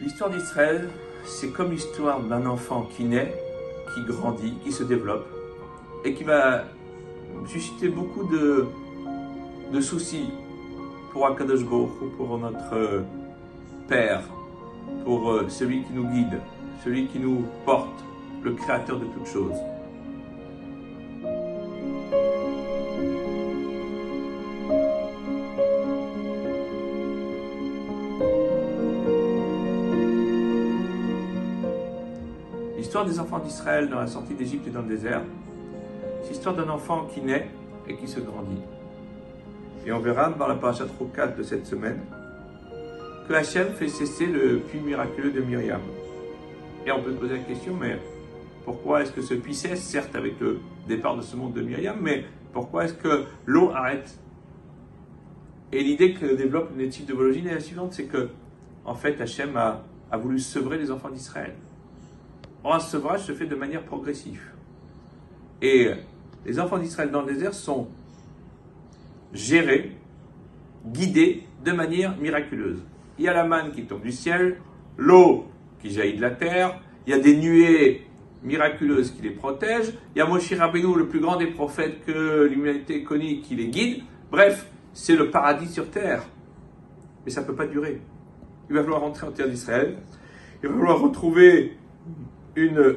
L'histoire d'Israël, c'est comme l'histoire d'un enfant qui naît, qui grandit, qui se développe et qui va susciter beaucoup de soucis pour Akadosh Baruch Hu, pour notre Père, pour celui qui nous guide, celui qui nous porte, le Créateur de toutes choses. L'histoire des enfants d'Israël dans la sortie d'Égypte et dans le désert, c'est l'histoire d'un enfant qui naît et qui se grandit. Et on verra dans la parashat Rokat de cette semaine que Hachem fait cesser le puits miraculeux de Myriam. Et on peut se poser la question, mais pourquoi est-ce que ce puits cesse, certes avec le départ de ce monde de Myriam, mais pourquoi est-ce que l'eau arrête? Et l'idée que développe une étude de Vologine est la suivante, c'est que, en fait, Hachem a voulu sevrer les enfants d'Israël. Or, un sevrage se fait de manière progressive. Et les enfants d'Israël dans le désert sont gérés, guidés de manière miraculeuse. Il y a la manne qui tombe du ciel, l'eau qui jaillit de la terre, il y a des nuées miraculeuses qui les protègent, il y a Moshe Rabbeinu, le plus grand des prophètes que l'humanité connaît, qui les guide. Bref, c'est le paradis sur terre. Mais ça ne peut pas durer. Il va falloir rentrer en terre d'Israël, il va falloir retrouver une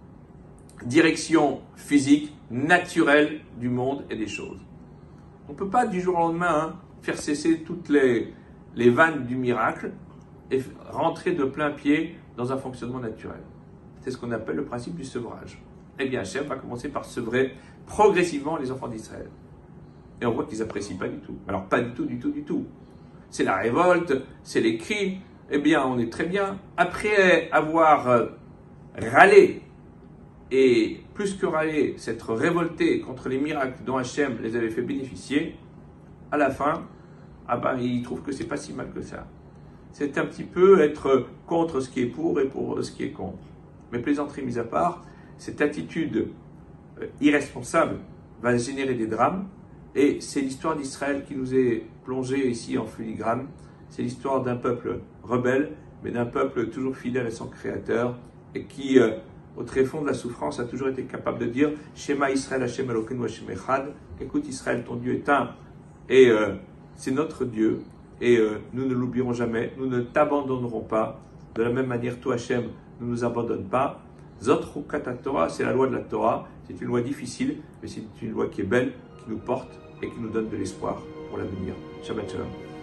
direction physique, naturelle du monde et des choses. On ne peut pas du jour au lendemain faire cesser toutes les vannes du miracle et rentrer de plein pied dans un fonctionnement naturel. C'est ce qu'on appelle le principe du sevrage. Eh bien, Hachem va commencer par sevrer progressivement les enfants d'Israël. Et on voit qu'ils n'apprécient pas du tout. Alors, pas du tout. C'est la révolte, c'est les crimes. Eh bien, on est très bien. Après avoir râlé, et plus que râler, s'être révolté contre les miracles dont Hachem les avait fait bénéficier, à la fin, ils trouvent que c'est pas si mal que ça. C'est un petit peu être contre ce qui est pour et pour ce qui est contre. Mais plaisanterie mise à part, cette attitude irresponsable va générer des drames, et c'est l'histoire d'Israël qui nous est plongée ici en filigrane. C'est l'histoire d'un peuple rebelle, mais d'un peuple toujours fidèle à son Créateur, et qui, au tréfonds de la souffrance, a toujours été capable de dire « Shema Israël Hashem Elokeinu Hashem Echad » écoute Israël, ton Dieu est un, et c'est notre Dieu, et nous ne l'oublierons jamais, nous ne t'abandonnerons pas. De la même manière, toi Hashem, ne nous abandonne pas. Zot Chukat Torah, c'est la loi de la Torah, c'est une loi difficile, mais c'est une loi qui est belle, qui nous porte et qui nous donne de l'espoir pour l'avenir. Shabbat Shalom.